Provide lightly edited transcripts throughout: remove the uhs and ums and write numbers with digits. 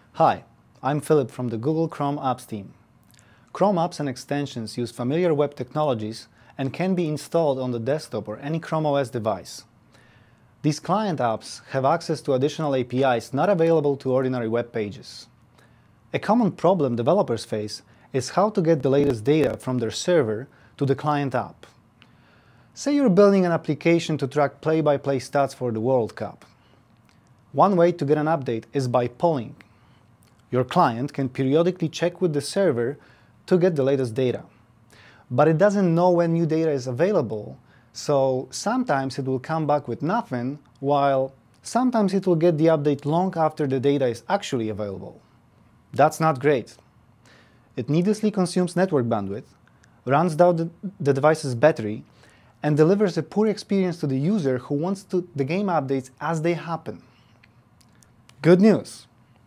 Hi, I'm Philip from the Google Chrome Apps team. Chrome apps and extensions use familiar web technologies and can be installed on the desktop or any Chrome OS device. These client apps have access to additional APIs not available to ordinary web pages. A common problem developers face is how to get the latest data from their server to the client app. Say you're building an application to track play-by-play stats for the World Cup. One way to get an update is by polling. Your client can periodically check with the server to get the latest data. But it doesn't know when new data is available, so sometimes it will come back with nothing, while sometimes it will get the update long after the data is actually available. That's not great. It needlessly consumes network bandwidth, runs down the device's battery, and delivers a poor experience to the user who wants the game updates as they happen. Good news!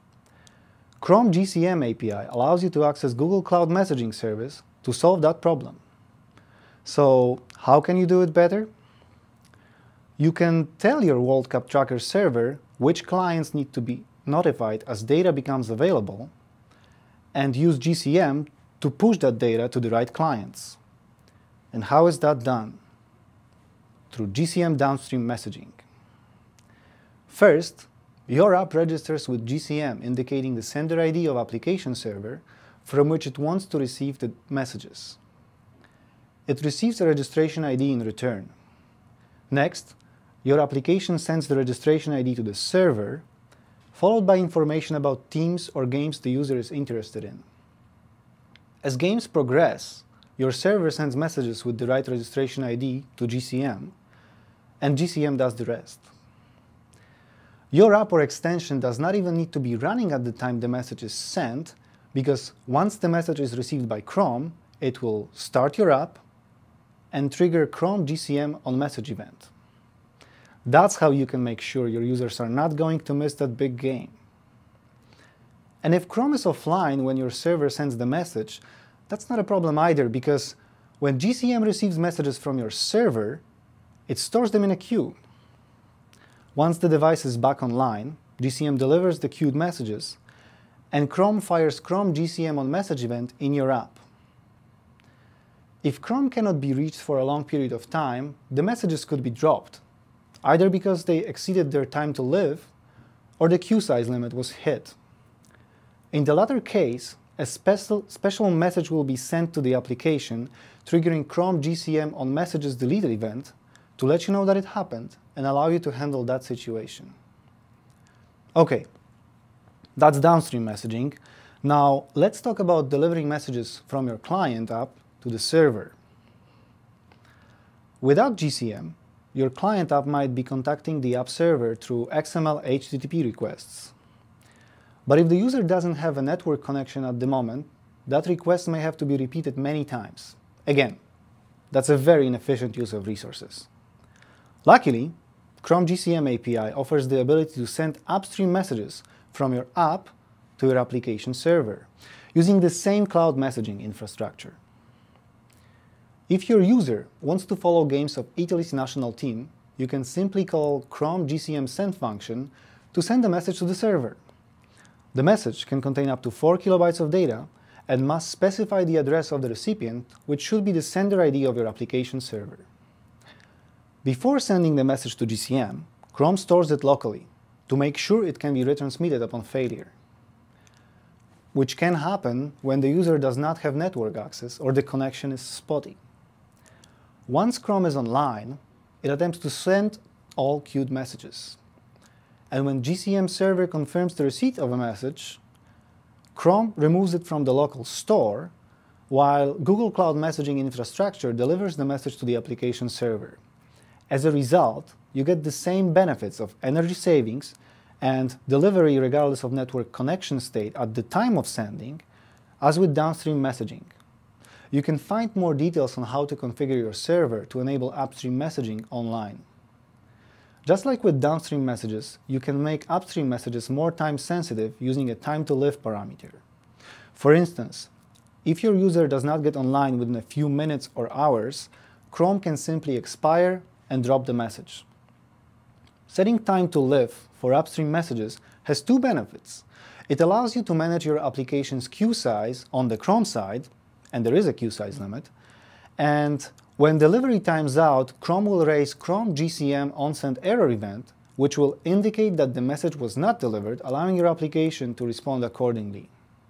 Chrome.gcm API allows you to access Google Cloud Messaging Service to solve that problem. So, how can you do it better? You can tell your World Cup Tracker server which clients need to be notified as data becomes available, and use GCM to push that data to the right clients. And how is that done? Through GCM Downstream messaging. First, your app registers with GCM, indicating the sender ID of application server from which it wants to receive the messages. It receives a registration ID in return. Next, your application sends the registration ID to the server, followed by information about teams or games the user is interested in. As games progress, your server sends messages with the right registration ID to GCM, and GCM does the rest. Your app or extension does not even need to be running at the time the message is sent, because once the message is received by Chrome, it will start your app and trigger Chrome GCM on message event. That's how you can make sure your users are not going to miss that big game. And if Chrome is offline when your server sends the message, that's not a problem either, because when GCM receives messages from your server, it stores them in a queue. Once the device is back online, GCM delivers the queued messages, and Chrome fires Chrome GCM on message event in your app. If Chrome cannot be reached for a long period of time, the messages could be dropped, either because they exceeded their time to live, or the queue size limit was hit. In the latter case, a special message will be sent to the application, triggering Chrome GCM on messages deleted event to let you know that it happened and allow you to handle that situation. Okay, that's downstream messaging. Now let's talk about delivering messages from your client app to the server. Without GCM, your client app might be contacting the app server through XML HTTP requests. But if the user doesn't have a network connection at the moment, that request may have to be repeated many times. Again, that's a very inefficient use of resources. Luckily, Chrome GCM API offers the ability to send upstream messages from your app to your application server, using the same cloud messaging infrastructure. If your user wants to follow games of Italy's national team, you can simply call Chrome GCM send function to send a message to the server. The message can contain up to 4 kilobytes of data and must specify the address of the recipient, which should be the sender ID of your application server. Before sending the message to GCM, Chrome stores it locally to make sure it can be retransmitted upon failure, which can happen when the user does not have network access or the connection is spotty. Once Chrome is online, it attempts to send all queued messages. And when GCM server confirms the receipt of a message, Chrome removes it from the local store, while Google Cloud Messaging infrastructure delivers the message to the application server. As a result, you get the same benefits of energy savings and delivery regardless of network connection state at the time of sending, as with downstream messaging. You can find more details on how to configure your server to enable upstream messaging online. Just like with downstream messages, you can make upstream messages more time sensitive using a time to live parameter. For instance, if your user does not get online within a few minutes or hours, Chrome can simply expire and drop the message. Setting time to live for upstream messages has two benefits. It allows you to manage your application's queue size on the Chrome side, and there is a queue size limit, and when delivery times out, Chrome will raise chrome.gcm onsend error event, which will indicate that the message was not delivered, allowing your application to respond accordingly.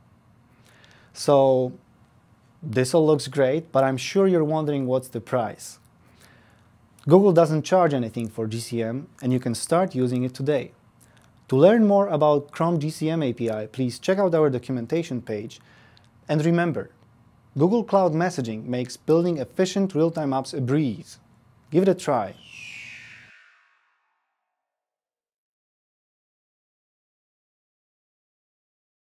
So this all looks great, but I'm sure you're wondering what's the price. Google doesn't charge anything for GCM, and you can start using it today. To learn more about Chrome GCM API, please check out our documentation page. And remember, Google Cloud Messaging makes building efficient real-time apps a breeze. Give it a try.